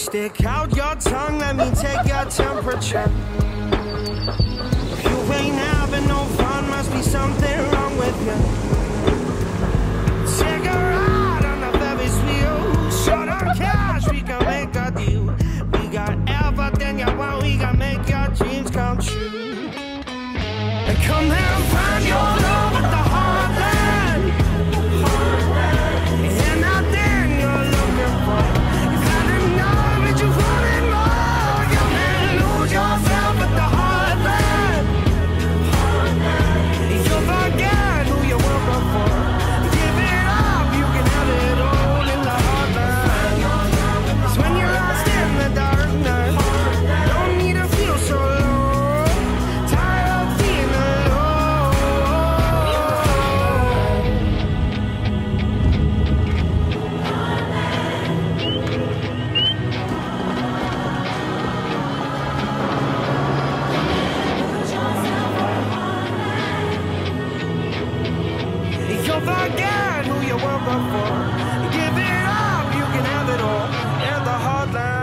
Stick out your tongue, let me take your temperature. If you ain't having no fun, must be something wrong with you. Take a ride on the Ferris wheel. Short on cash, we can make a deal. We got everything you want, we can make your dreams come true. And come here and find your love at the heartland. And out there you're looking for. You've had enough, but you wanted more. You can't lose yourself at the heartland. You'll forget who you were before. Give it up, you can have it all in the heartland. It's when you're lost in the darkness. Don't need to feel so low. Tired of being alone. You'll forget who you were before. Give it up, you can have it all in the heartland.